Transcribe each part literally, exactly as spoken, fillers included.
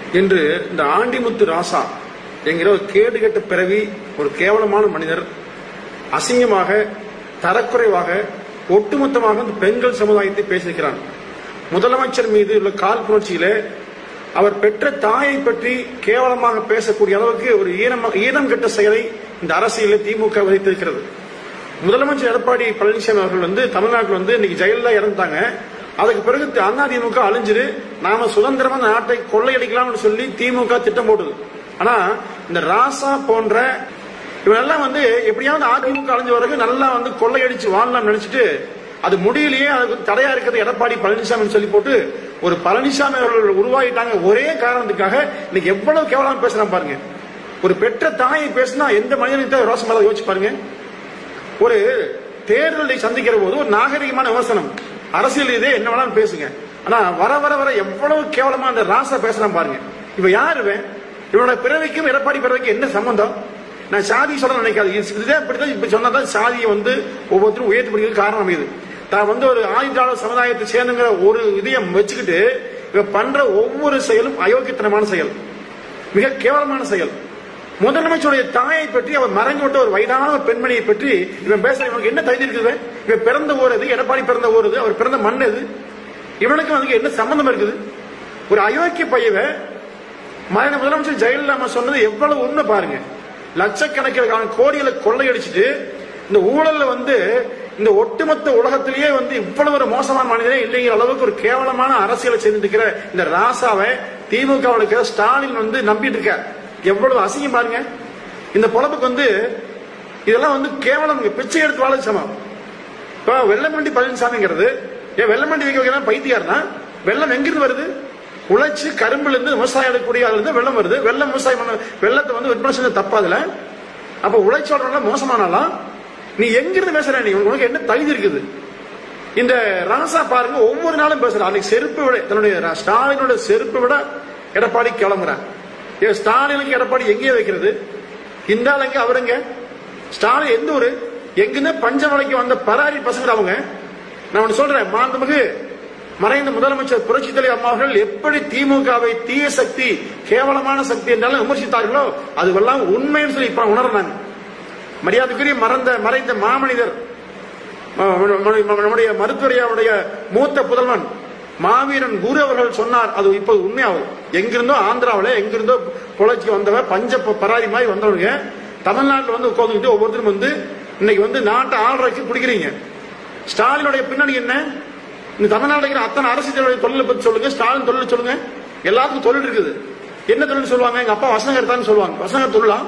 என்று இந்த ஆண்டிமுத்து ராசா என்கிற ஒரு கேடுகட்ட பிறவி, ஒரு கேவலமான மனிதர் அசிங்கமாக, தரக்குறைவாக, ஒட்டுமொத்தமாக இந்த பெண்கள் சமுதாயத்தை பேசியிருக்கிறான். முதலமைச்சர் மீது உள்ள காழ்ப்புணர்ச்சியிலே அவர் பெற்ற தாயை பற்றி கேவலமாக பேசக்கூடிய அளவுக்கு ஒரு ஈனம் ஈனம் கெட்ட செயலை இந்த அரசியலில் திமுக விதைத்திருக்கிறது. முதலமைச்சர் எடப்பாடி பழனிசாமி அவர்கள் வந்து தமிழ்நாட்டில் வந்து இன்னைக்கு ஜெயலலிதா இறந்தாங்க. அதுக்கு பிறகு அதிமுக அழிஞ்சிரு, நாம சுதந்திரமா நாட்டை கொள்ளையடிக்கலாம்னு சொல்லி திமுக திட்டம் போடுது. ஆனா இந்த ராசா போன்ற இவனெல்லாம் வந்து எப்படியாவது அதிமுக அழிஞ்ச வரைக்கும் நல்லா வந்து கொள்ளையடிச்சு வாழலாம் நினைச்சிட்டு அது முடியலையே, அதுக்கு தடையா இருக்கிறது எடப்பாடி பழனிசாமி சொல்லி போட்டு ஒரு பழனிசாமி அவர்கள் உருவாகிட்டாங்க. ஒரே காரணத்துக்காக இன்னைக்கு எவ்வளவு கேவலமா பேசுறான் பாருங்க. ஒரு பெற்ற தாயை பேசினா எந்த மனிதனுக்கு ரோசம் யோசிச்சு பாருங்க. ஒரு தேர்தலை சந்திக்கிற போது ஒரு நாகரிகமான விமர்சனம், அரசியல் இதே என்ன வேணாலும் பேசுங்க. ஆனா வர வர வர எவ்வளவு கேவலமா அந்த ராசா பேசுறான் பாருங்க. இவ யாரு? இவனோட பிறவிக்கும் எடப்பாடி பிறவிக்கும் என்ன சம்பந்தம்? நான் சாதி சொல்ல நினைக்காது. இதுதான் இப்படிதான் இப்ப சொன்னதான் சாதியை வந்து ஒவ்வொருத்தரும் உயர்த்தி பிடிக்கிறது காரணம் இது. தான் வந்து ஒரு ஆயுதாளர் சமுதாயத்தை சேர்ந்துங்கிற ஒரு இதையும் வச்சுக்கிட்டு இவ பண்ற ஒவ்வொரு செயலும் அயோக்கியத்தனமான செயல், மிக கேவலமான செயல். முதலமைச்சருடைய தாயை பற்றி அவர் மறைந்து விட்ட ஒரு வயதான ஒரு பெண்மணியை பற்றி இவன் பேச இவனுக்கு என்ன தகுதி இருக்குது? இவன் பிறந்த ஊர் எது? எடப்பாடி பிறந்த ஊர் எது? அவர் பிறந்த மண் எது? இவனுக்கு வந்து என்ன சம்பந்தம் இருக்குது? ஒரு அயோக்கிய பையவ மறைந்த முதலமைச்சர் ஜெயலலிதா சொன்னது எவ்வளவு உண்மை பாருங்க. லட்சக்கணக்கில் கோடிகளை கொள்ளையடிச்சிட்டு இந்த ஊழல்ல வந்து இந்த ஒட்டுமொத்த உலகத்திலேயே வந்து இவ்வளவு ஒரு மோசமான மனிதனே இல்லைங்கிற அளவுக்கு ஒரு கேவலமான அரசியலை செய்திருக்கிற இந்த ராசாவை திமுக ஸ்டாலின் வந்து நம்பிட்டு இருக்க. எவ்வளவு அசிங்கம் பாருங்க. இந்த பொழப்புக்கு வந்து இதெல்லாம் வந்து கேவலம், பிச்சை எடுத்து வாழ சமம். இப்ப வெள்ளமண்டி பழனிசாமிங்கிறது ஏன் வெள்ளமண்டி வைக்க வைக்க பைத்தியார்னா, வெள்ளம் எங்கிருந்து வருது? உழைச்சு கரும்புல இருந்து விவசாயம் எடுக்கக்கூடிய இருந்து வெள்ளம் வருது. வெள்ளம் விவசாயம் பண்ண வெள்ளத்தை வந்து விற்பனை செஞ்ச தப்பாதுல. அப்ப உழைச்சோட மோசமானாலாம் நீ எங்கிருந்து பேசுற? நீ உனக்கு என்ன தகுதி இருக்குது? இந்த ராசா பாருங்க ஒவ்வொரு நாளும் பேசுற. அன்னைக்கு செருப்பு விட தன்னுடைய ஸ்டாலினோட செருப்பு விட எடப்பாடி கிளம்புறான். ஸ்டாலினுக்கு எடப்பாடி எங்கேயே வைக்கிறது? இந்தால் எங்க அவருங்க ஸ்டாலின் எந்த ஒரு எங்குன்னு பஞ்சமலைக்கு வந்த பராரி பசங்க அவங்க. நான் ஒன்னு சொல்றேன், மாண்புமிகு மறைந்த முதலமைச்சர் புரட்சி தலைவர் அம்மா அவர்கள் எப்படி திமுகவை தீய சக்தி, கேவலமான சக்தி என்றாலும் விமர்சித்தார்களோ அதுவெல்லாம் உண்மைன்னு சொல்லி இப்ப உணர்ந்தாங்க. மரியாதைக்குரிய மறந்த மறைந்த மாமனிதர் நம்முடைய மருத்துவரையாவுடைய மூத்த புதல்வன் மாவீரன் குரு அவர்கள் சொன்னார், அது இப்போது உண்மையாகும். எங்கிருந்தோ ஆந்திராவில் எங்கிருந்தோ பொழைச்சி வந்தவர் பஞ்ச பராரி மாதிரி வந்தவங்க தமிழ்நாட்டில் வந்து உட்காந்துக்கிட்டு ஒவ்வொருத்தரும் வந்து இன்னைக்கு வந்து நாட்டை ஆள்றதுக்கு பிடிக்கிறீங்க. ஸ்டாலினுடைய பின்னணி என்ன? இந்த தமிழ்நாடு அத்தனை அரசியலுடைய தொழிலை பத்தி சொல்லுங்க, ஸ்டாலின் தொழில் சொல்லுங்க. எல்லாத்துக்கும் தொழில் இருக்குது. என்ன தொழில் சொல்லுவாங்க? எங்க அப்பா வசனகர் தான் சொல்லுவாங்க. வசனகர் தொழிலாம்.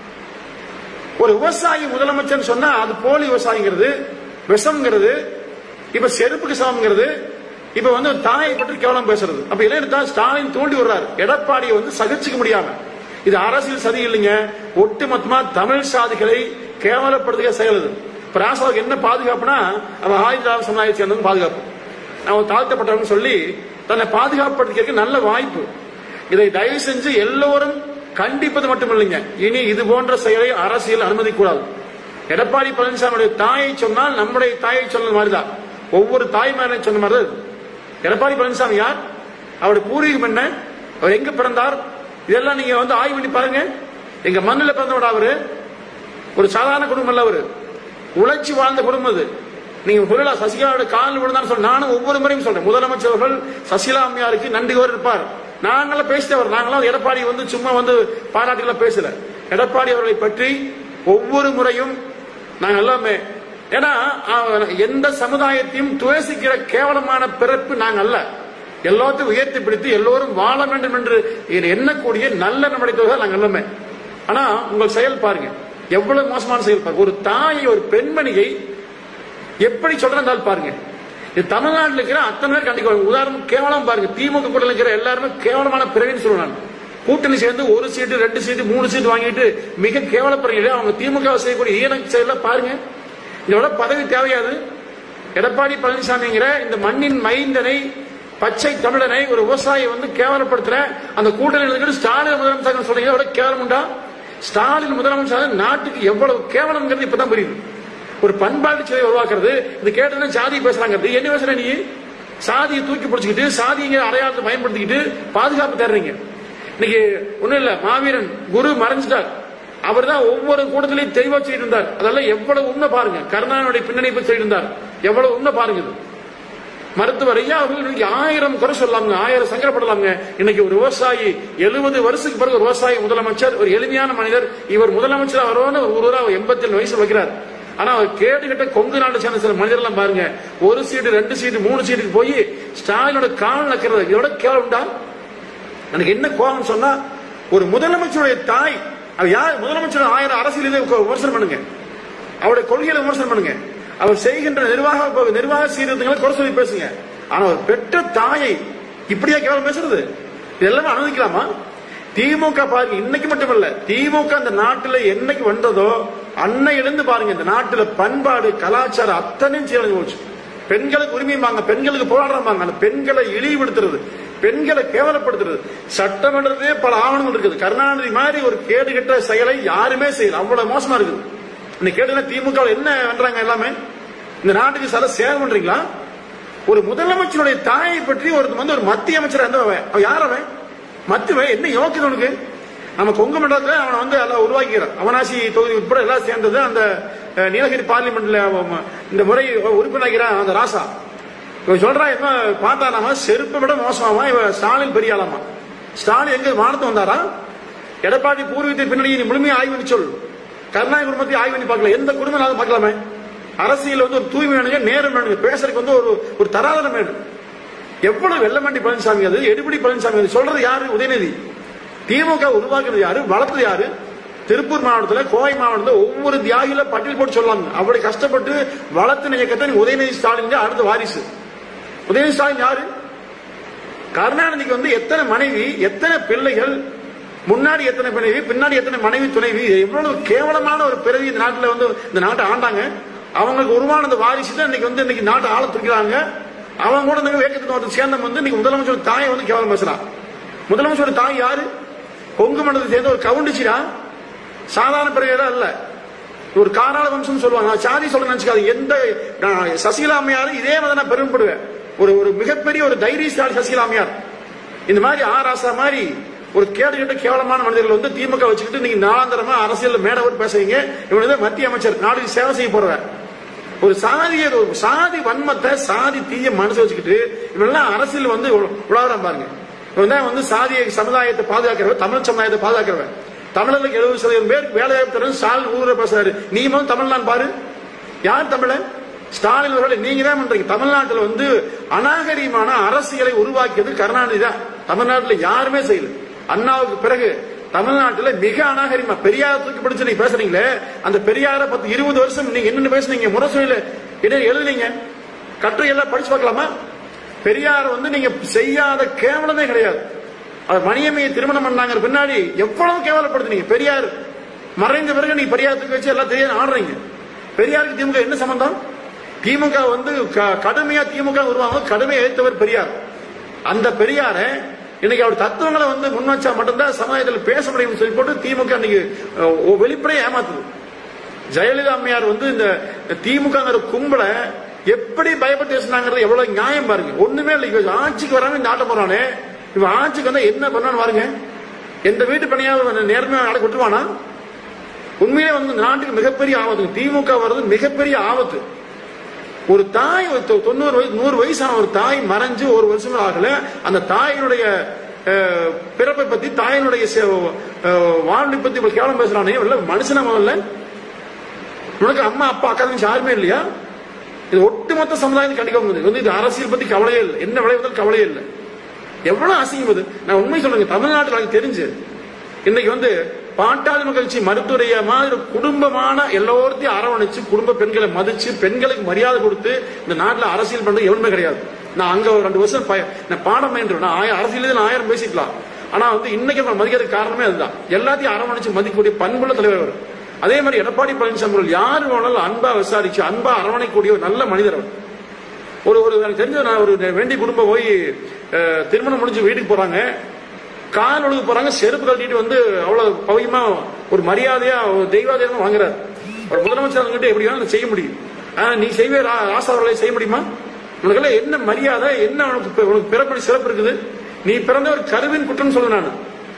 ஒரு விவசாயி முதலமைச்சர் சொன்னா அது போலி விவசாயிங்கிறது, விஷம்ங்கிறது, இப்ப செருப்புக்கு சமம்ங்கிறது, இப்ப வந்து தாயை பற்றி கேவலம் பேசுறது. அப்ப இல்லைன்னா ஸ்டாலின் தூண்டி விடுறாரு எடப்பாடியை வந்து சகிச்சுக்க முடியாம. இது அரசியல் சதி இல்லைங்க, ஒட்டுமொத்தமா தமிழ் சாதிகளை கேவலப்படுத்துக செயல். இப்ப ராசாவுக்கு என்ன பாதுகாப்புனா அவன் ஆயுதாளர் சமுதாயத்தை சேர்ந்தவங்க பாதுகாப்பு, அவன் தாழ்த்தப்பட்டவங்க சொல்லி தன்னை பாதுகாப்படுத்திக்க நல்ல வாய்ப்பு. இதை தயவு செஞ்சு எல்லோரும் கண்டிப்பது மட்டும் இல்லைங்க, இனி இது போன்ற செயலை அரசியல் அனுமதிக்கூடாது. எடப்பாடி பழனிசாமியுடைய தாயை சொன்னால் நம்முடைய தாயை சொன்ன மாதிரிதான், ஒவ்வொரு தாய்மாரை சொன்ன மாதிரி. எடப்பாடி பழனிசாமி யார்? அவருடைய பூர்வீகம் என்ன? அவர் எங்க பிறந்தார்? இதெல்லாம் நீங்க வந்து ஆய்வு பண்ணி பாருங்க. எங்க மண்ணில் பிறந்தவட அவரு ஒரு சாதாரண குடும்பம் அல்ல, அவரு உழைச்சி வாழ்ந்த குடும்பம். அது நீங்க புரியல. சசிகலாவோட காலில் விழுந்தான்னு சொல்ல நானும் ஒவ்வொரு முறையும் சொல்றேன், முதலமைச்சர்கள் சசிகலா அம்மையாருக்கு நன்றியோர் இருப்பார். நாங்களாம் பேசிட்டவர், நாங்களாம் எடப்பாடி வந்து சும்மா வந்து பாராட்டுகளை பேசல. எடப்பாடி அவர்களை பற்றி ஒவ்வொரு முறையும் நாங்கள் எல்லாமே, ஏன்னா எந்த சமுதாயத்தையும் துவேசிக்கிற கேவலமான பிறப்பு நாங்கள் அல்ல. எல்லாத்தையும் உயர்த்தி பிடித்து எல்லோரும் வாழ வேண்டும் என்று எண்ணக்கூடிய நல்ல நம்முடைய நாங்கள் எல்லாமே. ஆனா உங்கள் செயல் பாருங்க எவ்வளவு மோசமான செயல் பாருங்க. ஒரு தாயை, ஒரு பெண்மணியை எப்படி சொல்றால் பாருங்க. இது தமிழ்நாட்டில் இருக்கிற அத்தனை பேர் கண்டிப்பா உதாரணம் கேவலம் பாருங்க. திமுக கூட இருக்கிற எல்லாருமே கேவலமான பிறவின்னு சொல்லுவாங்க. கூட்டணி சேர்ந்து ஒரு சீட்டு, ரெண்டு சீட்டு, மூணு சீட்டு வாங்கிட்டு மிக கேவலப்படுறீங்க. அவங்க திமுக செய்யக்கூடிய ஈன செயல பாருங்க. இதோட பதவி தேவையாது. எடப்பாடி பழனிசாமிங்கிற இந்த மண்ணின் மைந்தனை, பச்சை தமிழனை, ஒரு விவசாயி வந்து கேவலப்படுத்துற அந்த கூட்டணி ஸ்டாலின் முதலமைச்சர் சொல்றீங்க. கேவலம் உண்டா? ஸ்டாலின் முதலமைச்சர் நாட்டுக்கு எவ்வளவு கேவலம்ங்கிறது இப்பதான் புரியுது. ஒரு பண்பாட்டு சிலை உருவாக்குறது, இது கேட்டதுன்னா சாதி பேசுறாங்க. என்ன பேசுற நீ? சாதியை தூக்கி பிடிச்சிக்கிட்டு சாதிங்க அடையாளத்தை பயன்படுத்திக்கிட்டு பாதுகாப்பு தர்றீங்க. இன்னைக்கு ஒண்ணும் இல்ல, மாவீரன் குரு மறைஞ்சிட்டார். அவர் தான் ஒவ்வொரு கூட்டத்திலையும் தெளிவா செய்திருந்தார். அதெல்லாம் எவ்வளவு உண்மை பாருங்க. கருணாநிதியுடைய பின்னணி செய்திருந்தார், எவ்வளவு உண்மை பாருங்க. மருத்துவர் ஐயா அவர்கள் ஆயிரம் குறை சொல்லலாங்க, ஆயிரம் சங்கடப்படலாங்க. இன்னைக்கு ஒரு விவசாயி எழுபது வருஷத்துக்கு பிறகு ஒரு விவசாயி முதலமைச்சர், ஒரு எளிமையான மனிதர். இவர் முதலமைச்சர் அவரோட ஒரு எண்பத்தி ஏழு வயசு வைக்கிறார். ஆனா அவர் கேட்டு கிட்ட கொங்கு நாட்டு சேர்ந்த சில மனிதர்கள் பாருங்க, ஒரு சீட்டு ரெண்டு சீட்டு மூணு சீட்டுக்கு போய் ஸ்டாலினோட கால் நக்கிறது. இதோட கேவலம் உண்டா? எனக்கு என்ன கோபம் சொன்னா, ஒரு முதலமைச்சருடைய தாய், அவர் யார்? முதலமைச்சர் ஆயிரம் அரசியல் விமர்சனம் பண்ணுங்க, அவருடைய கொள்கையில விமர்சனம் பண்ணுங்க, அவர் செய்கின்ற நிர்வாக நிர்வாக சீர்திருத்தங்களை குறை சொல்லி பேசுங்க. ஆனா ஒரு பெற்ற தாயை இப்படியா கேவலம் பேசுறது? இதெல்லாம் அனுமதிக்கலாமா? திமுக பாருங்க, இன்னைக்கு மட்டுமல்ல, திமுக அந்த நாட்டில் என்னைக்கு வந்ததோ அன்னையிலிருந்து பாருங்க, இந்த நாட்டில் பண்பாடு கலாச்சாரம் அத்தனையும் சீரழிஞ்சு போச்சு. பெண்களுக்கு உரிமையுமாங்க, பெண்களுக்கு போராடுறாங்க, அந்த பெண்களை இழிவுபடுத்துறது, பெண்களை கேவலப்படுத்துறது. சட்டமன்றத்திலே பல ஆவணங்கள் இருக்குது. கருணாநிதி மாதிரி ஒரு கேடுகட்ட செயலை யாருமே செய்யல, அவ்வளவு மோசமா இருக்குது. இந்த கேடுல திமுக என்ன பண்றாங்க? எல்லாமே இந்த நாட்டுக்கு சில சேவை பண்றீங்களா? ஒரு முதலமைச்சருடைய தாயை பற்றி ஒரு வந்து ஒரு மத்திய அமைச்சர் எந்த யார் அவன்? மத்திய என்ன யோக்கியது உனக்கு? நம்ம கொங்கு மண்டலத்தில் அவனை வந்து எல்லாம் உருவாக்கிறான். அவனாசி தொகுதி உட்பட எல்லாம் சேர்ந்தது அந்த நீலகிரி பார்லிமெண்ட்ல இந்த முறை உறுப்பினராகிறான் அந்த ராசா. இவன் சொல்றான், என்ன பார்த்தா நாம செருப்பை விட மோசமாமா இவன் ஸ்டாலின் பெரிய ஆளாமா. ஸ்டாலின் எங்க மானத்து வந்தாரா? எடப்பாடி பூர்வீகத்தை பின்னணி முழுமையாக ஆய்வு பண்ணி சொல். கருணாநிதி குடும்பத்தை ஆய்வு பண்ணி பார்க்கல, எந்த குடும்பம் பார்க்கலாமே. அரசியல் வந்து ஒரு தூய்மை வேணுங்க, நேரம் வேணுங்க, பேசுறதுக்கு வந்து ஒரு ஒரு தராதரம் வேணும். எவ்வளவு வெள்ளமண்டி பழனிசாமி அது, எடுபடி பழனிசாமி அது சொல்றது யாரு? உதயநிதி. திமுக உருவாக்குறது யாரு? வளர்த்தது யாரு? திருப்பூர் மாவட்டத்தில், கோவை மாவட்டத்தில் ஒவ்வொரு தியாகில பட்டியல் போட்டு சொல்லலாம். அப்படி கஷ்டப்பட்டு வளர்த்து இயக்கத்தை உதயநிதி ஸ்டாலின் அடுத்த வாரிசு. உதயநிதி ஸ்டாலின் யாரு? கருணாநிதிக்கு வந்து எத்தனை மனைவி, எத்தனை பிள்ளைகள், முன்னாடி எத்தனை மனைவி, பின்னாடி எத்தனை மனைவி துணைவி, எவ்வளவு கேவலமான ஒரு பிறவி இந்த நாட்டில் வந்து இந்த நாட்டை ஆண்டாங்க. அவங்களுக்கு உருவான அந்த வாரிசு தான் இன்னைக்கு வந்து இன்னைக்கு நாட்டை ஆள துடிக்கிறாங்க. அவங்க கூட இந்த இயக்கத்தை சேர்ந்த வந்து இன்னைக்கு முதலமைச்சர் தாயை வந்து கேவலம் பேசுறான். முதலமைச்சர் தாய் யாரு? கொங்கு மண்டலத்தை சேர்ந்த ஒரு கவுண்டிச்சிரா, சாதாரண பிறகு இல்ல, ஒரு காராள வம்சம் சொல்லுவாங்க. சாதி சொல்ல நினைச்சுக்காது. எந்த சசிகலா அம்மையாரு இதே மாதிரி நான் பெருமைப்படுவேன். ஒரு ஒரு மிகப்பெரிய ஒரு தைரியசாலி சசிகலா அம்மையார். இந்த மாதிரி ஆராசா மாதிரி ஒரு கேடு கேட்ட கேவலமான மனிதர்கள் வந்து திமுக வச்சுக்கிட்டு நீங்க நாளாந்தரமா அரசியல் மேடவர் பேசுறீங்க. இவனது மத்திய அமைச்சர், நாடு சேவை செய்ய போறவன். ஒரு சாதிய ஒரு சாதி வன்மத்தை, சாதி தீய மனசு வச்சுக்கிட்டு இவெல்லாம் அரசியல் வந்து உலகம் பாருங்க. இவன் தான் வந்து சாதிய சமுதாயத்தை பாதுகாக்கிறவன், தமிழ் சமுதாயத்தை பாதுகாக்கிறவன். தமிழர்களுக்கு எழுபது சதவீதம் பேர் வேலை வாய்ப்பு தரும் ஸ்டாலின் ஊர பேசுறாரு. நீ வந்து தமிழ்நாடு பாரு, யார் தமிழன்? ஸ்டாலின் அவர்கள். நீங்க தான் பண்றீங்க. தமிழ்நாட்டில் வந்து அநாகரிகமான அரசியலை உருவாக்கியது கருணாநிதி தான். தமிழ்நாட்டில் யாருமே செய்யல. அண்ணாவுக்கு பிறகு தமிழ்நாட்டில் மிக அநாகரிகமா பெரியார தூக்கி பிடிச்சு நீங்க பேசுறீங்களே, அந்த பெரியார பத்து இருபது வருஷம் நீங்க என்னென்ன பேசுனீங்க, முரசொலியில என்ன எழுதுனீங்க, கட்டுரை எல்லாம் படிச்சு பார்க்கலாமா? பெரியார வந்து நீங்க செய்யாத கேவலமே கிடையாது. அவர் மணியம்மையை திருமணம் பண்ணாங்க பின்னாடி எவ்வளவு கேவலப்படுத்துனீங்க. பெரியார் மறைந்த பிறகு நீங்க பெரியார் தூக்கி வச்சு எல்லாம் தெரியாது ஆடுறீங்க. பெரியாருக்கு திமுக என்ன சம்பந்தம்? திமுக வந்து கடுமையா திமுக உருவாங்க, கடுமையா எதிர்த்தவர் பெரியார். அந்த பெரியார இன்னைக்கு அவர் தத்துவங்களை வந்து முன் வச்சா மட்டும்தான் சமுதாயத்தில் பேச முடியும் சொல்லி போட்டு திமுக இன்னைக்கு வெளிப்படையை ஏமாத்துது. ஜெயலலிதா அம்மையார் வந்து இந்த திமுக கும்பலை எப்படி பயப்பட்டு பேசினாங்கிறது எவ்வளவு நியாயம் பாருங்க. ஒண்ணுமே இல்லை. இவன் ஆட்சிக்கு வராம இந்த ஆட்டம் போறானே, இவன் ஆட்சிக்கு வந்தா என்ன பண்ணான்னு பாருங்க. எந்த வீட்டு பணியாவது நேர்மையாக நடக்க விட்டுருவானா? உண்மையிலே வந்து நாட்டுக்கு மிகப்பெரிய ஆபத்து. திமுக வர்றது மிகப்பெரிய ஆபத்து. ஒரு தாய் தொண்ணூறு வயசு நூறு வயசான ஒரு தாய் மறைஞ்சு ஒரு வருஷம் ஆகல. அந்த தாயினுடைய பிறப்பை பத்தி, தாயினுடைய வாழ்வை பத்தி கேவலம் பேசுறானே, மனுஷனா முதல்ல? உனக்கு அம்மா அப்பா அக்கா தங்கச்சி யாருமே இல்லையா? இது ஒட்டுமொத்த சமுதாயம் கண்டிக்க வந்து இது அரசியல் பத்தி கவலையே இல்லை, என்ன விளைவுகள் கவலையே இல்லை. எவ்வளவு அசிங்கம் அது. நான் உண்மை சொல்லுங்க, தமிழ்நாட்டில் எனக்கு தெரிஞ்சு இன்னைக்கு வந்து பாட்டாளி மகிழ்ச்சி மருத்துவரைய மாதிரி குடும்பமான எல்லோருத்தையும் அரவணைச்சு, குடும்ப பெண்களை மதிச்சு, பெண்களுக்கு மரியாதை கொடுத்து இந்த நாட்டில் அரசியல் பண்றது எவனுமே கிடையாது. நான் அங்க ஒரு ரெண்டு வருஷம் நான் பாடம் பயின்று நான் அரசியல் நான் ஆயிரம் பேசிக்கலாம். ஆனா வந்து இன்னைக்கு மதிக்கிறதுக்கு காரணமே அதுதான். எல்லாத்தையும் அரவணைச்சு மதிக்கக்கூடிய பண்புள்ள தலைவர். அதே மாதிரி எடப்பாடி பழனிசாமி யாரு வேணாலும் அன்பா விசாரிச்சு அன்பா அரவணைக்கூடிய ஒரு நல்ல மனிதர் அவர். ஒரு ஒரு எனக்கு தெரிஞ்ச நான் ஒரு வேண்டிய குடும்பம் போய் திருமணம் முடிஞ்சு வீட்டுக்கு போறாங்க, கால் ஒழுகு போறாங்க, செருப்பு கட்டிட்டு வந்து அவ்வளவு பவியமா ஒரு மரியாதையா தெய்வாதேவம் வாங்குறாரு. ஒரு முதலமைச்சர் கிட்ட எப்படி வேணாலும் செய்ய முடியும். நீ செய்வே ராசா அவர்களை செய்ய முடியுமா? உனக்கு என்ன மரியாதை, என்ன உனக்கு உனக்கு பிறப்படி சிறப்பு இருக்குது? நீ பிறந்த ஒரு கருவின் குற்றம் சொல்ல. நான்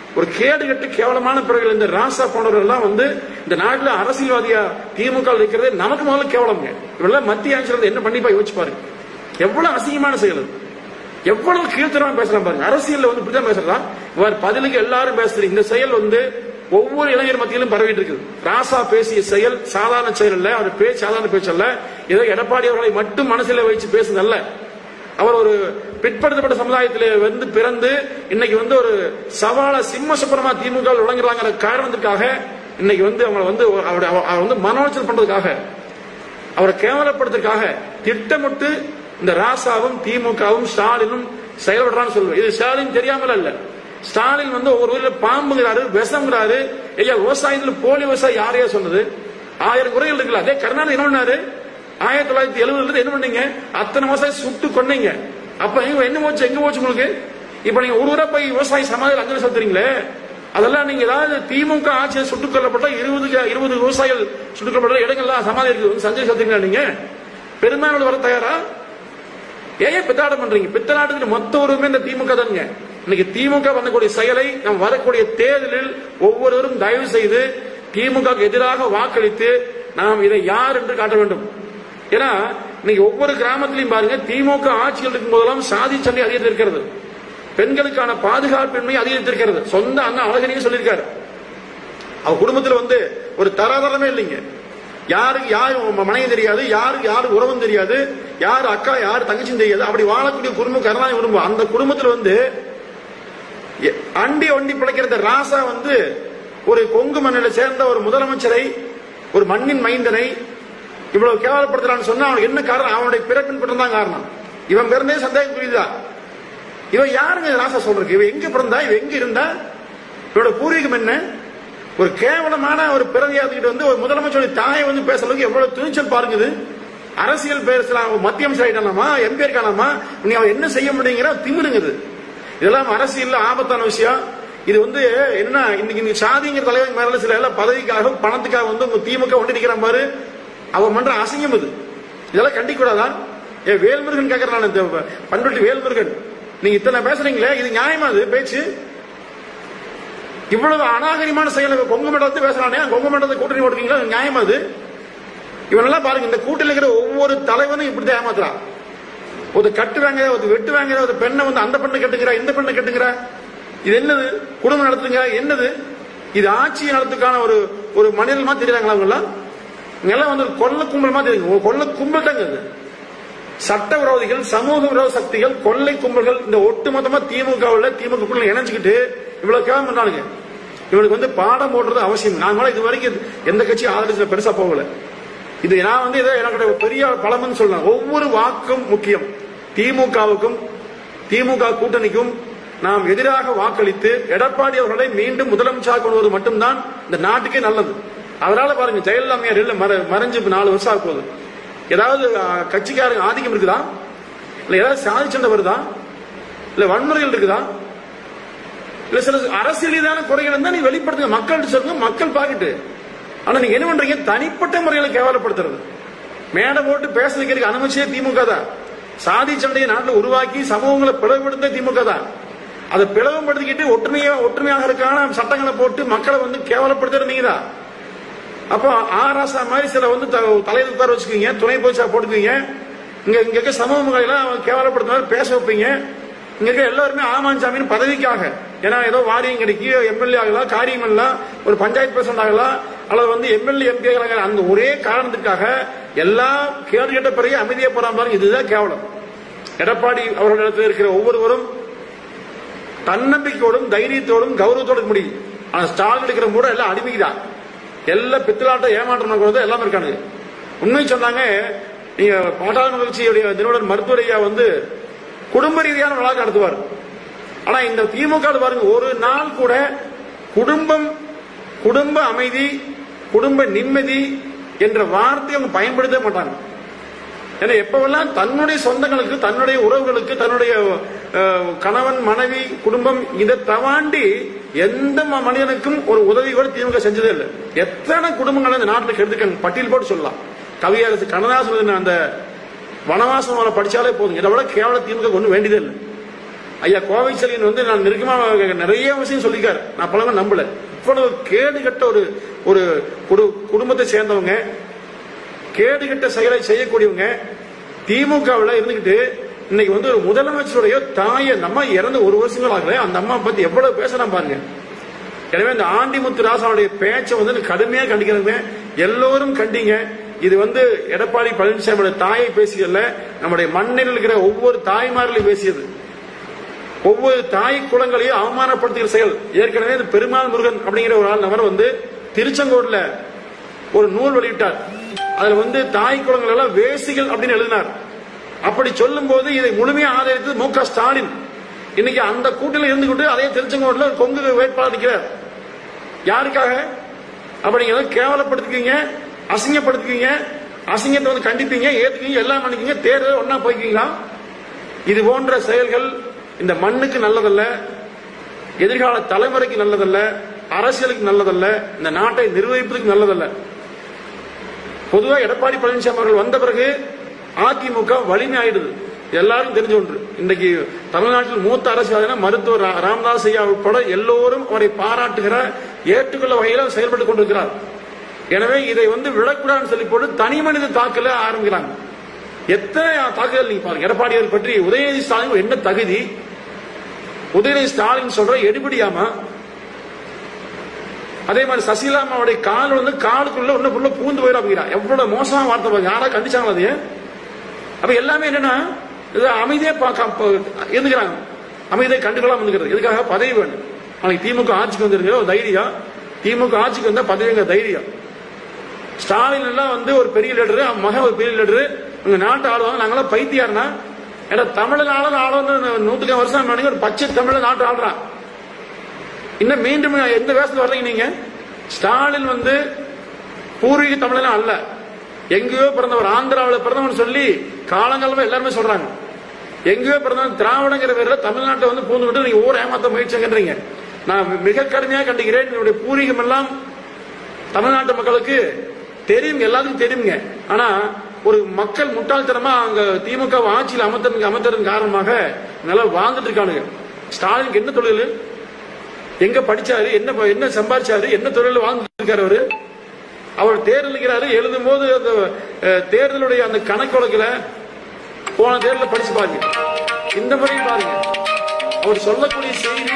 ஒரு கேடு கட்டு கேவலமான பிறகு இந்த ராசா போன்றவர்கள் எல்லாம் வந்து இந்த நாட்டுல அரசியல்வாதியா திமுக இருக்கிறதே நமக்கு முதல்ல கேவலம்ங்க. இவெல்லாம் மத்திய அமைச்சர் என்ன பண்ணிப்பா யோசிச்சு பாருங்க. எவ்வளவு அசிங்கமான செயல், எவ்வளவு கீழ்த்தரமா பேசுறான் பாருங்க. அரசியல் வந்து இப்படிதான் பேசுறதா? இவர் பதிலுக்கு எல்லாரும் பேசுறீங்க. இந்த செயல் வந்து ஒவ்வொரு இளைஞர் மத்தியிலும் பரவிட்டு இருக்குது. ராசா பேசிய செயல் சாதாரண செயல் அல்ல, அவர் பேச்சு சாதாரண பேச்சு அல்ல. ஏதோ எடப்பாடி அவர்களை மட்டும் மனசில வச்சு பேசுனதல்ல. அவர் ஒரு பிற்படுத்தப்பட்ட சமுதாயத்திலே வந்து பிறந்து இன்னைக்கு வந்து ஒரு சவால சிம்ம சுப்பரமா திமுக விளங்குறாங்கிற காரணத்துக்காக இன்னைக்கு வந்து அவங்க வந்து அவர் வந்து மன உளைச்சல் பண்றதுக்காக, அவரை கேவலப்படுத்துறதுக்காக திட்டமிட்டு இந்த ராசாவும் திமுகவும் ஸ்டாலினும் செயல்படுறான்னு சொல்லுவேன். இது ஸ்டாலின் தெரியாமல் அல்ல. ஸ்டாலின் வந்து ஒவ்வொரு ஊர்ல பாம்புங்கிறாரு, விஷம்ங்கிறாரு. ஐயா, விவசாயத்தில் போலி விவசாயி யாரையா சொன்னது? ஆயிரம் குறைகள் இருக்குல்ல. அதே கருணாநிதி என்ன பண்ணாரு? ஆயிரத்தி தொள்ளாயிரத்தி எழுபதுல என்ன பண்ணீங்க? அத்தனை விவசாயி சுட்டு கொன்னீங்க. அப்ப என்ன போச்சு, எங்க போச்சு உங்களுக்கு? இப்ப நீங்க ஒரு ஊரா போய் விவசாயி சமாதியில் அஞ்சலி செலுத்துறீங்களே, அதெல்லாம் நீங்க ஏதாவது திமுக ஆட்சியில் சுட்டுக் கொல்லப்பட்ட இருபது இருபது விவசாயிகள் சுட்டுக் கொல்லப்பட்ட இடங்கள்லாம் சமாதி இருக்கு, அஞ்சலி செலுத்துறீங்களா? நீங்க பெரும்பாலும் வர தயாரா? ஏன் பித்தாட்டம் பண்றீங்க? பித்தநாட்டுக்கு மொத்த உரிமை இந்த திமுக தானுங்க. இன்னைக்கு திமுக பண்ணக்கூடிய செயலை நாம் வரக்கூடிய தேர்தலில் ஒவ்வொருவரும் தயவு செய்து திமுக எதிராக வாக்களித்து நாம் இதை யார் என்று காட்ட வேண்டும். ஏன்னா இன்னைக்கு ஒவ்வொரு கிராமத்திலையும் பாருங்க, திமுக ஆட்சியில் இருக்கும் போதெல்லாம் சாதி சண்டை அதிகரித்திருக்கிறது, பெண்களுக்கான பாதுகாப்பின்மை அதிகரித்திருக்கிறது. சொந்த அண்ணா அழகனையும் சொல்லியிருக்காரு. அவர் குடும்பத்தில் வந்து ஒரு தராதரமே இல்லைங்க. யாருக்கு யாரு மனைவி தெரியாது, யாருக்கு யாரு உறவும் தெரியாது, யாரு அக்கா யாரு தங்கச்சியும் தெரியாது. அப்படி வாழக்கூடிய குடும்பம் கருணாநிதி குடும்பம். அந்த குடும்பத்தில் வந்து அண்டி ஒண்டி பிழைக்கிற ராசா வந்து ஒரு கொங்கு மண்ணில சேர்ந்த ஒரு முதலமைச்சரை, ஒரு மண்ணின் மைந்தனை இவ்வளவு கேவலப்படுத்துறான்னு சொன்னா அவனுக்கு என்ன காரணம்? அவனுடைய பிறப்பின் பட்டம் தான் காரணம். இவன் பிறந்தே சந்தேகம் புரியுதா? இவன் யாருங்க ராசா சொல்றது? இவன் எங்க பிறந்தா, இவன் எங்க இருந்தா, இவனோட பூர்வீகம் என்ன? ஒரு கேவலமான ஒரு பிறவியாதிக்கிட்டு வந்து ஒரு முதலமைச்சருடைய தாயை வந்து பேசுறதுக்கு எவ்வளவு துணிச்சல் பாருங்குது. அரசியல் பேசலாம், மத்திய அமைச்சர் ஆயிட்டானாமா, எம்பி இருக்கானாமா, நீ அவன் என்ன செய்ய முடியுங்கிற திமிருங்குது. இதெல்லாம் அரசியல் ஆபத்தான விஷயம். இது வந்து என்ன, இன்னைக்கு சாதிங்கிற தலைவர் மேல சில எல்லாம் பதவிக்காக பணத்துக்காக வந்து உங்க திமுக ஒண்டி நிக்கிறான் பாரு, அவன் பண்ற அசிங்கம் இது. இதெல்லாம் கண்டிக்க கூடாதான்? ஏ வேல்முருகன் கேட்கறான், பண்ருட்டி வேல்முருகன், நீங்க இத்தனை பேசுறீங்களே, இது நியாயமா? அது பேச்சு இவ்வளவு அநாகரிகமான செயல். கொங்கு மண்டலத்தை பேசுறானே, கொங்கு மண்டலத்தை கூட்டணி போட்டுக்கீங்களா? நியாயமா அது? இவனெல்லாம் பாருங்க, இந்த கூட்டணியில் இருக்கிற ஒவ்வொரு தலைவனும் இப்படிதான் ஏமாத்துறான். ஒரு கட்டு வாங்க, ஒரு வெட்டு வாங்க, ஒரு பெண்ணை வந்து அந்த பெண்ணை கட்டுங்கிறா, இந்த பெண்ணை கட்டுங்கிறா. இது என்னது? குடும்பம் நடத்துங்க என்னது இது? ஆட்சி நடத்துக்கான ஒரு ஒரு மனிதமா தெரியுறாங்களா? அவங்க எல்லாம் வந்து கொள்ள கும்பலமா தெரியுங்க. கொள்ள கும்பல் தாங்க இது. சட்ட விரோதிகள், சமூக விரோத சக்திகள், கொள்ளை கும்பல்கள் இந்த ஒட்டுமொத்தமா திமுக திமுக இணைஞ்சுக்கிட்டு இவ்வளவு கேவலம் பண்ணானுங்க. இவனுக்கு வந்து பாடம் போடுறது அவசியம். நான் இது வரைக்கும் எந்த கட்சியும் ஆதரிச்சு பெருசா போகல. இது நான் வந்து இதை எனக்கு பெரிய பலம்னு சொல்லலாம். ஒவ்வொரு வாக்கும் முக்கியம். திமுகவுக்கும் திமுக கூட்டணிக்கும் நாம் எதிராக வாக்களித்து எடப்பாடி அவர்களை மீண்டும் முதலமைச்சராக கொண்டு வருவது மட்டும்தான் இந்த நாட்டுக்கே நல்லது. அதனால பாருங்க, ஜெயலலிதா அம்மையார் மறைஞ்சு நாலு வருஷம் ஆக போகுது. ஏதாவது கட்சிக்காரங்க ஆதிக்கம் இருக்குதா? இல்ல ஏதாவது சாதி சண்டை வருதா? இல்ல வன்முறைகள் இருக்குதா? இல்ல சில அரசியல் ரீதியான குறைகள் இருந்தா நீ வெளிப்படுத்துங்க, மக்கள் சொல்லுங்க, மக்கள் பாக்கிட்டு. ஆனா நீங்க என்ன பண்றீங்க? தனிப்பட்ட முறைகளை கேவலப்படுத்துறது, மேடை போட்டு பேசுறதுக்கு அனுமதிச்சே திமுக தான். சாதி சண்டையை நாட்டில் உருவாக்கி சமூகங்களை பிளவுபடுத்த திமுக தான். அதை பிளவுபடுத்திக்கிட்டு ஒற்றுமையா ஒற்றுமையாக இருக்கான சட்டங்களை போட்டு மக்களை வந்து கேவலப்படுத்துறது நீங்க தான். அப்போ ஆராசா மாதிரி சில வந்து தலைவர் உட்கார வச்சுக்கீங்க, துணை போச்சா போட்டுக்குவீங்க. இங்க இங்க இருக்க சமூகங்களை எல்லாம் கேவலப்படுத்த பேச வைப்பீங்க. இங்க இருக்க எல்லாருமே ஆமாஞ்சாமின்னு பதவிக்காக, ஏன்னா ஏதோ வாரியம் கிடைக்கி எம்எல்ஏ ஆகலாம், காரியம் எல்லாம் ஒரு பஞ்சாயத்து பிரசிடண்ட் ஆகலாம், அல்லது வந்து எம்எல்ஏ எம்பி ஆகலாம். அந்த ஒரே காரணத்துக்காக எல்லாம் கேடு கேட்ட பிறகு அமைதியா போறான் பாருங்க. இதுதான் கேவலம். எடப்பாடி அவர்களிடத்தில் இருக்கிற ஒவ்வொருவரும் தன்னம்பிக்கையோடும் தைரியத்தோடும் கௌரவத்தோடு முடியும். ஆனா ஸ்டாலின் இருக்கிற கூட எல்லாம் அடிமைக்குதான். எல்லாம் பித்தலாட்ட ஏமாற்றம் எல்லாமே இருக்கானு. உண்மை சொன்னாங்க. நீங்க பாட்டாளி கட்சியுடைய நிறுவனர் மருத்துவரையா வந்து குடும்ப ரீதியான விழாக்கு நடத்துவார். ஆனா இந்த திமுக பாருங்க, ஒரு நாள் கூட குடும்பம், குடும்ப அமைதி, குடும்ப நிம்மதி என்ற வார்த்தையை அவங்க பயன்படுத்த மாட்டாங்க. ஏன்னா எப்பவெல்லாம் தன்னுடைய சொந்தங்களுக்கு, தன்னுடைய உறவுகளுக்கு, தன்னுடைய கணவன் மனைவி குடும்பம் இதை தவாண்டி எந்த மனிதனுக்கும் ஒரு உதவி கூட திமுக செஞ்சதே இல்லை. எத்தனை குடும்பங்கள் இந்த நாட்டில் கெடுத்துக்க பட்டியல் போட்டு சொல்லலாம். கவியரசு கண்ணதாசன் அந்த வனவாசம் படிச்சாலே போதும். இதை விட கேவல திமுக ஒன்றும் வேண்டியதே இல்லை. ஐயா கோவை செல்வன் வந்து நான் நெருக்கமா நிறைய விஷயம் சொல்லிக்காரு, நான் பல நம்பல. இவ்வளவு கேடுகட்ட ஒரு ஒரு குடும்பத்தை சேர்ந்தவங்க, கேடுகட்ட செயலை செய்யக்கூடியவங்க திமுகவில் இருந்துகிட்டு இன்னைக்கு வந்து ஒரு முதலமைச்சருடைய தாயை நம்ம இறந்து ஒரு வருஷங்கள் ஆகல, அந்த அம்மா பத்தி எவ்வளவு பேசலாம் பாருங்க. எனவே இந்த ஆண்டிமுத்து ராசாவுடைய பேச்சை வந்து கடுமையா கண்டிக்கிறவங்க எல்லோரும் கண்டிங்க. இது வந்து எடப்பாடி பழனிசாமியோட தாயை பேசியல்ல, நம்முடைய மண்ணில் இருக்கிற ஒவ்வொரு தாய்மார்களையும் பேசியது. ஒவ்வொரு தாய் குலங்களையும் அவமானப்படுத்துகிற செயல். ஏற்கனவே பெருமாள் முருகன் அப்படிங்கிற ஒரு ஆள் நபர் வந்து திருச்செங்கோடுல ஒரு நூல் வெளியிட்டார். அதுல வந்து தாய் குலங்கள் எல்லாம் வேசிகள் அப்படின்னு எழுதினார். அப்படி சொல்லும் போது இதை முழுமையாக ஆதரித்தது மு க ஸ்டாலின். இன்னைக்கு அந்த கூட்டில் இருந்துகிட்டு அதே திருச்செங்கோடுல கொங்கு வேட்பாளர் இருக்கிறார். யாருக்காக? அப்படிங்கிறத கேவலப்படுத்திக்கீங்க, அசிங்கப்படுத்திக்கீங்க, அசிங்கத்தை வந்து கண்டிப்பீங்க, ஏத்துக்கீங்க, எல்லாம் பண்ணிக்கீங்க, தேர்தல் ஒன்னா போய்க்கீங்களா? இது போன்ற செயல்கள் இந்த மண்ணுக்கு நல்லதல்ல, எதிர்கால தலைமுறைக்கு நல்லதல்ல, அரசியலுக்கு நல்லதல்ல, இந்த நாட்டை நிர்வகிப்பதற்கு நல்லதல்ல. பொதுவாக எடப்பாடி பழனிசாமி அவர்கள் வந்த பிறகு அதிமுக வலிமை ஆயிடுது, எல்லாரும் தெரிஞ்ச ஒன்று. இன்றைக்கு தமிழ்நாட்டில் மூத்த அரசியல் மருத்துவர் ராமதாஸ் ஐயா உட்பட எல்லோரும் அவரை பாராட்டுகிற, ஏற்றுக்கொள்ள வகையில் செயல்பட்டுக் கொண்டிருக்கிறார். எனவே இதை வந்து விடக்கூடாதுன்னு சொல்லி போட்டு தனி மனித தாக்கல ஆரம்பிக்கிறாங்க. எத்தனை தாக்குதல் நீங்க பாருங்க. எடப்பாடியார் பற்றி உதயநிதி ஸ்டாலின் என்ன தகுதி? உதயநிதி ஸ்டாலின் சொல்ற எடுபடியாமா? அதே மாதிரி சசிகலாமாவுடைய கால் வந்து காலுக்குள்ள ஒண்ணு பூந்து போயிடும். எவ்வளவு மோசமான வார்த்தை, யாரா கண்டிச்சாங்களா? அது அப்ப எல்லாமே என்னன்னா அமைதியே இருந்துக்கிறாங்க, அமைதியை கண்டுக்கலாம் இருந்துக்கிறது. இதுக்காக பதவி வேணும். நாளைக்கு திமுக ஆட்சிக்கு வந்துருங்க ஒரு தைரியம், திமுக ஆட்சிக்கு வந்தா பதவிங்க தைரியம். ஸ்டாலின் எல்லாம் வந்து ஒரு பெரிய லீடரு, மகன் ஒரு பெரிய லீடரு, உங்க நாட்டு ஆளுவாங்க. நாங்களாம் பைத்தியாருனா ஏன்னா தமிழன் ஆளும் ஆளுன்னு நூத்துக்கு வருஷம் ஒரு பச்சை தமிழ் நாட்டு ஆளுறான். இன்னும் மீண்டும் எந்த வேஷத்துல வர்றீங்க நீங்க? ஸ்டாலின் வந்து பூர்வீக தமிழனா அல்ல, எங்கேயோ பிறந்தவர், ஆந்திராவில் பிறந்தவன் சொல்லி காலங்காலமா எல்லாருமே சொல்றாங்க. எங்கேயோ பிறந்தவன் திராவிடங்கிற பேர்ல தமிழ்நாட்டை வந்து பூந்துவிட்டு நீங்க ஊர் ஏமாத்த முயற்சிங்கன்றீங்க. நான் மிக கடுமையாக கண்டிக்கிறேன். என்னுடைய பூர்வீகம் எல்லாம் தமிழ்நாட்டு மக்களுக்கு தெரியுங்க, எல்லாத்துக்கும் தெரியுங்க. ஆனா ஒரு மக்கள் முட்டாள்தனமா அங்க திமுக ஆட்சியில் அமர்த்த அமர்த்ததன் காரணமாக நல்லா வாழ்ந்துட்டு இருக்கானுங்க. ஸ்டாலினுக்கு என்ன தொழில், எங்க படிச்சாரு, என்ன என்ன சம்பாதிச்சாரு, என்ன தொழில் வாழ்ந்துட்டு இருக்காரு அவரு? அவர் தேர்தலுக்கிறாரு, எழுதும் போது அந்த தேர்தலுடைய அந்த கணக்கு வழக்குல போன தேர்தலில் படிச்சு பாருங்க, இந்த முறையும் பாருங்க. அவர் சொல்லக்கூடிய செய்தி,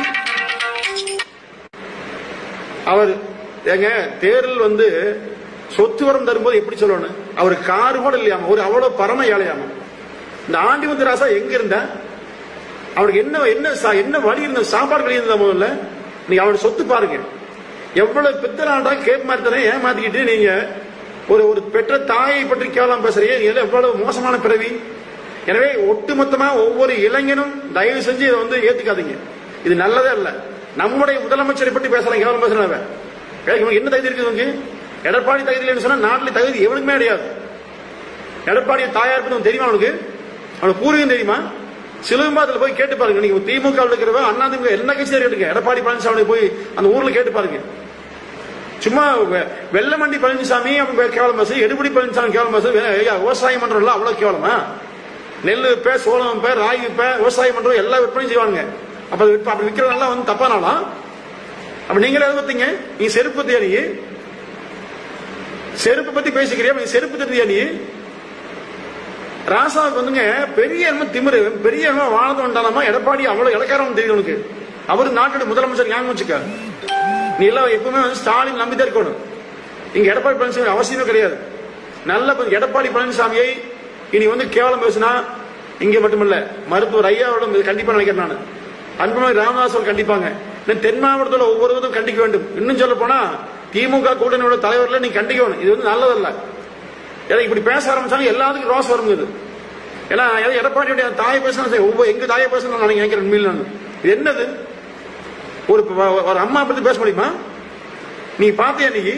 அவர் எங்க தேர்தல் வந்து சொத்து வரம் தரும்போது எப்படி சொல்லணும், அவர் காரு கூட இல்லையாம, ஒரு அவ்வளவு பரம ஏழையாம. இந்த ஆண்டிமுத்து ராசா எங்க இருந்த, அவருக்கு என்ன என்ன என்ன வழி இருந்த, சாப்பாடு வழி இருந்த முதல்ல. நீங்க அவருடைய சொத்து பாருங்க, எவ்வளவு பித்தனாண்டா கேப் மாத்தனை ஏமாத்திக்கிட்டு நீங்க ஒரு ஒரு பெற்ற தாயை பற்றி கேவலம் பேசுறீங்க. எவ்வளவு மோசமான பிறவி. எனவே ஒட்டுமொத்தமா ஒவ்வொரு இளைஞனும் தயவு செஞ்சு இதை வந்து ஏத்துக்காதீங்க. இது நல்லதே அல்ல. நம்முடைய முதலமைச்சரை பற்றி பேசுறாங்க, கேவலம் பேசுறாங்க. என்ன தகுதி இருக்குது? எடப்பாடி தகுதி இல்லைன்னு சொன்னா நாட்டில் தகுதி எவனுக்குமே கிடையாது. எடப்பாடி தாயார் பத்தி தெரியுமா அவனுக்கு? அவனுக்கு பூர்வீகம் தெரியுமா? சிலுவம்பாத்துல போய் கேட்டு பாருங்க. நீங்க திமுக இருக்கிறவ அண்ணா திமுக என்ன கட்சி கேட்டுங்க, எடப்பாடி பழனிசாமி போய் அந்த ஊர்ல கேட்டு பாருங்க. சும்மா வெள்ளமண்டி பழனிசாமி கேவலம் பேசு, எடுபடி பழனிசாமி கேவலம் பேசு, விவசாயம் பண்றோம்ல அவ்வளவு கேவலமா? நெல் விப்ப, சோளம் விப்ப, ராகி விப்ப, விவசாயம் பண்றோம், எல்லா விற்பனையும் செய்வாங்க. அப்ப அப்படி விற்கிறதெல்லாம் வந்து தப்பானாலாம். அப்ப நீங்களே எதை பத்தீங்க? நீ செருப்பு பத்தியா? நீ செருப்பு பத்தி பேசிக்கிறியா? நீ செருப்பு தெரியா? நீ ராசாவுக்கு வந்துங்க பெரிய திமிரு, பெரிய வாழ்ந்து வந்தாலாமா? எடப்பாடி அவ்வளவு இலக்காரம் தெரியும் உனக்கு. அவரு நாட்டோட முதலமைச்சர் ஞாபகம் வச்சுக்க. நீ எல்லாம் எப்பவுமே வந்து ஸ்டாலின் நம்பிதான் இருக்கணும். இங்க எடப்பாடி பழனிசாமி அவசியமே கிடையாது. நல்ல எடப்பாடி பழனிசாமியை இனி வந்து கேவலம் பேசினா இங்க மட்டுமல்ல, மருத்துவர் ஐயாவோட கண்டிப்பா நினைக்கிறேன் நான். அன்புமணி ராமதாஸ் கண்டிப்பாங்க. தென் மாவட்டத்தில் ஒவ்வொருவரும் கண்டிக்க வேண்டும். இன்னும் சொல்ல போனா திமுக கூட்டணியோட தலைவர்ல நீ கண்டிக்க வேணும். இது வந்து நல்லதல்ல. இப்படி பேச ஆரம்பிச்சாலும் எல்லாத்துக்கும் ரோஸ் வருங்க. ஏன்னா எடப்பாடியுடைய தாயை பேசணும், ஒவ்வொரு எங்க தாயை பேசணும் நான் நினைக்கிறேன். உண்மையில் நான் இது என்னது, ஒரு ஒரு அம்மா பத்தி பேச முடியுமா? நீ பாத்தியா? நீ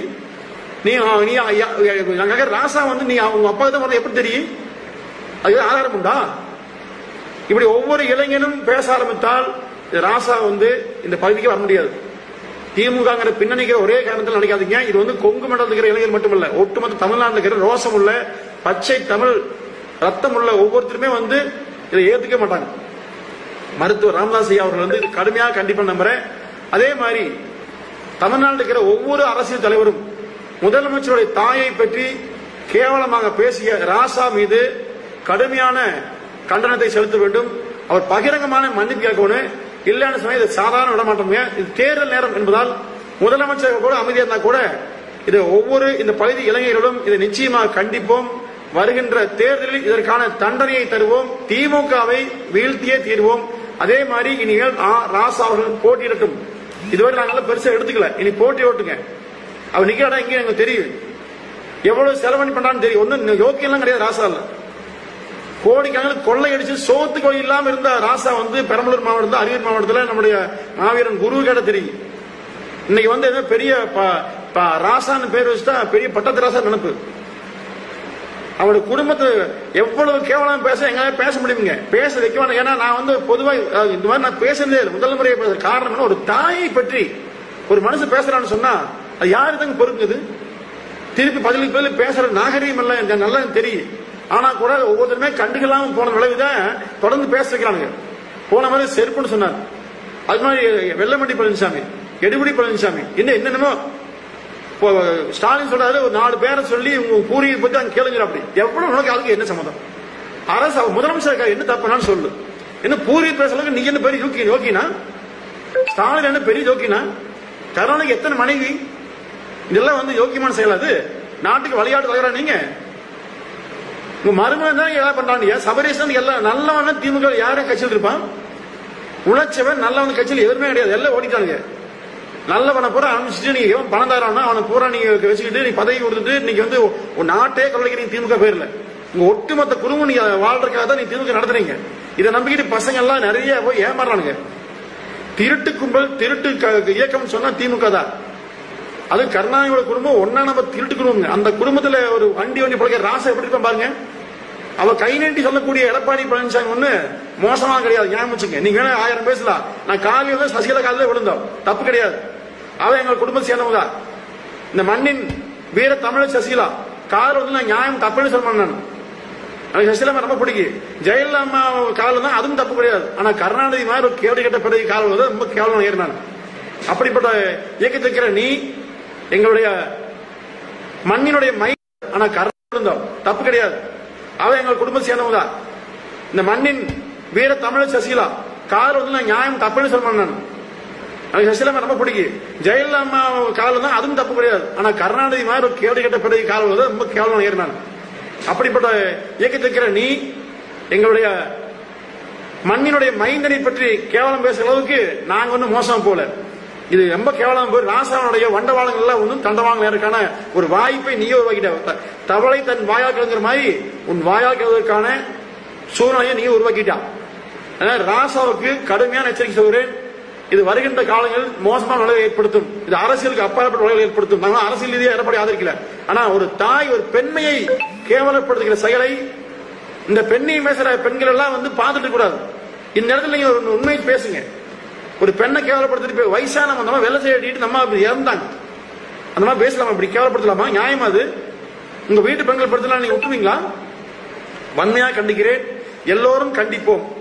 நீ ராசா வந்து நீ அவங்க அப்பா தான் எப்படி தெரியும்? அது ஆதாரம் உண்டா? இப்படி ஒவ்வொரு இளைஞனும் பேச ஆரம்பித்தால் ராசா வந்து இந்த பகுதிக்கு வர முடியாது. திமுக பின்னணிக்கிற ஒரே காரணத்தில் நினைக்காதீங்க. இது வந்து கொங்கு மண்டலத்தில் இருக்கிற இளைஞர் மட்டுமல்ல, ஒட்டுமொத்த தமிழ்நாட்டில் இருக்கிற ரோசம் உள்ள பச்சை தமிழ் ரத்தம் உள்ள ஒவ்வொருத்தருமே வந்து இதை ஏத்துக்க மாட்டாங்க. மருத்துவர் ராமதாஸ் ஐயா அவர்கள் வந்து கடுமையாக கண்டிப்பா நம்புறேன். அதே மாதிரி தமிழ்நாட்டில் இருக்கிற ஒவ்வொரு அரசியல் தலைவரும் முதலமைச்சருடைய தாயை பற்றி கேவலமாக பேசிய ராசா மீது கடுமையான கண்டனத்தை செலுத்த வேண்டும். அவர் பகிரங்கமான மன்னிப்பு கேட்கணும். இல்லைன்னு சொன்னா இது சாதாரண விடமாட்டோம். இது தேர்தல் நேரம் என்பதால் முதலமைச்சர் கூட அமைதியா இருந்தா கூட இது ஒவ்வொரு இந்த பகுதி இளைஞர்களும் இதை நிச்சயமாக கண்டிப்போம். வருகின்ற தேர்தலில் இதற்கான தண்டனையை தருவோம். திமுகவை வீழ்த்தியே தீர்வோம். அதே மாதிரி இனிமேல் ராசா அவர்கள் போட்டியிடட்டும். இதுவரை நாங்கள் பெருசா எடுத்துக்கல. இனி போட்டி ஓட்டுங்க. அவர் நிக்கிறாடா இங்கே எனக்கு தெரியும். எவ்வளவு செலவணி பண்றான்னு தெரியும். ஒன்னும் யோக்கியம் கிடையாது ராசா இல்ல. கோடிக்கணக்கில் கொள்ளையடிச்சு சோத்து கோழி இல்லாம இருந்த ராசா வந்து பெரம்பலூர் மாவட்டத்தில் அரியலூர் மாவட்டத்தில் நம்முடைய மாவீரன் குரு கேட்ட தெரியும். இன்னைக்கு வந்து பெரிய ராசான்னு பேர் வச்சுட்டா பெரிய பட்டத்து ராசா நினைப்பு. அவருடைய குடும்பத்தை எவ்வளவு கேவலம் பேச எங்க பேச முடியுங்க. பேச வைக்க வேண்டாம். ஏன்னா நான் வந்து பொதுவாக இந்த மாதிரி நான் பேசுறதே முதல் முறையை பேச காரணம் ஒரு தாயை பற்றி ஒரு மனுஷன் பேசுறான்னு சொன்னா அது யாரு தாங்க பொறுக்குது. திருப்பி பதிலுக்கு பதில் பேசுற நாகரீகம் இல்ல நல்லா தெரியும். ஆனா கூட ஒவ்வொருத்தருமே கண்டுகளாம போன விளைவுதான் தொடர்ந்து பேச வைக்கிறாங்க. போன மாதிரி செருப்புன்னு சொன்னார். அது மாதிரி வெள்ளமண்டி பழனிசாமி, எடுபடி பழனிசாமி, இன்னும் என்னென்னமோ ஸ்டாலின் சொல்றாரு. ஒரு நாலு பேரை சொல்லி உங்க பூரியை பத்தி அங்க கேளுங்க. அப்படி எவ்வளவு உனக்கு அதுக்கு என்ன சம்மதம்? அரசு முதலமைச்சர் என்ன தப்புனான்னு சொல்லு. என்ன பூரி பேசுறதுக்கு நீ என்ன பெரிய யோக்கி யோக்கினா? ஸ்டாலின் என்ன பெரிய யோக்கினா? கருணாநிதிக்கு எத்தனை மனைவி? இதெல்லாம் வந்து யோக்கியமான செயலாது. நாட்டுக்கு விளையாட்டு தலைவரா நீங்க? உங்க மருமகன் தான் ஏதாவது பண்றாங்க. சபரீசன் எல்லாம் நல்லவன் திமுக யாரும் கட்சியில் இருப்பான். உழைச்சவன் நல்லவன் கட்சியில் எதுவுமே கிடையாது. எல்லாம் ஓடிட்டானுங்க. நல்லவனை பூரா அனுப்பிச்சுட்டு நீங்க பணம் தரானா அவனை பூரா நீங்க வச்சுக்கிட்டு நீ பதவி கொடுத்துட்டு நீங்க வந்து நாட்டே கொள்ளைக்கிறீங்க திமுக பேர்ல. உங்க ஒட்டுமொத்த குடும்பம் நீங்க வாழ்றதுக்காக தான் நீ திமுக நடத்துறீங்க. இதை நம்பிக்கிட்டு பசங்க எல்லாம் நிறைய போய் ஏமாறானுங்க. திருட்டு கும்பல் திருட்டு இயக்கம் சொன்னா திமுக தான். அது கருணாநிதியோட குடும்பம் ஒன்னா நம்ம திருட்டு குடும்பம். அந்த குடும்பத்துல ஒரு வண்டி வண்டி பழக்க ராசா எப்படி இருப்பான் பாருங்க. அவ கை நீட்டி சொல்லக்கூடிய எடப்பாடி பழனிசாமி ஒண்ணு மோசமா கிடையாது. ஞாபகம் நீங்க வேணா ஆயிரம் பேசலாம். நான் காலையில தான் சசிகலா காலையில விழுந்தோம். தப்பு கிடையாது. அவ எங்க குடும்பத்தை சேர்ந்தவங்க. இந்த மண்ணின் வீர தமிழ் சசிகலா கால வந்து நான் நியாயம் தப்புன்னு சொல்ல மாட்டேன். எனக்கு சசிகலா ரொம்ப பிடிக்கும். ஜெயலலிதா அம்மா காலம் தான், அதுவும் தப்பு கிடையாது. ஆனா கருணாநிதி மாதிரி ஒரு கேடு கட்ட பிறகு காலம் ரொம்ப கேவலம் ஏறினான். அப்படிப்பட்ட இயக்கத்தில் இருக்கிற நீ எங்களுடைய மண்ணினுடைய மை. ஆனா கருணாநிதி இருந்தோம் தப்பு கிடையாது. அவ எங்க குடும்பத்தை சேர்ந்தவங்க. இந்த மண்ணின் வீர தமிழ் சசிகலா கால வந்து நான் நியாயம் தப்புன்னு சொல்ல மாட்டேன். எனக்கு சசிகலா ரொம்ப பிடிக்கும். ஜெயலலிதா அம்மா காலம் தான், அதுவும் தப்பு கிடையாது. ஆனா கருணாநிதி மாதிரி ஒரு கேடு கட்ட பிறகு காலம் ரொம்ப கேவலம் ஏறினான். அப்படிப்பட்ட இயக்கத்தில் இருக்கிற நீ எங்களுடைய மண்ணினுடைய மைந்தனை பற்றி கேவலம் பேசுற அளவுக்கு நாங்க ஒன்னும் மோசம் போல. இது ரொம்ப கேவலம் போய் ராசாவுடைய வண்டவாளங்கள் ஒன்றும் தண்டவாளங்களுக்கான ஒரு வாய்ப்பை நீயே உருவாக்கிட்ட. தவளை தன் வாயால் கிழங்குற மாதிரி உன் வாயால் கிழவதற்கான சூழ்நிலையை நீ உருவாக்கிட்டான். அதனால ராசாவுக்கு கடுமையான எச்சரிக்கை சொல்கிறேன். இது வருகின்ற காலங்களில் மோசமான விளைவை ஏற்படுத்தும். இது அரசியலுக்கு அப்பாற்பட்ட விளைவை ஏற்படுத்தும். நாங்கள் அரசியல் ரீதியாக எடப்பாடி ஆதரிக்கல. ஆனா ஒரு தாய் ஒரு பெண்மையை கேவலப்படுத்துகிற செயலை இந்த பெண்ணை பேசுற பெண்கள் எல்லாம் வந்து பார்த்துட்டு கூடாது. இந்த இடத்துல நீங்க ஒரு உண்மையை பேசுங்க. ஒரு பெண்ணை கேவலப்படுத்திட்டு வயசான நம்ம வெள்ளை செய்யிட்டு நம்ம இறந்தாங்க அந்த மாதிரி பேசலாமா? இப்படி கேவலப்படுத்தலாமா? நியாயமா? அது உங்க வீட்டு பெண்கள் படுத்தலாம் நீங்க விட்டுவீங்களா? வன்மையா கண்டிக்கிறேன். எல்லோரும் கண்டிப்போம்.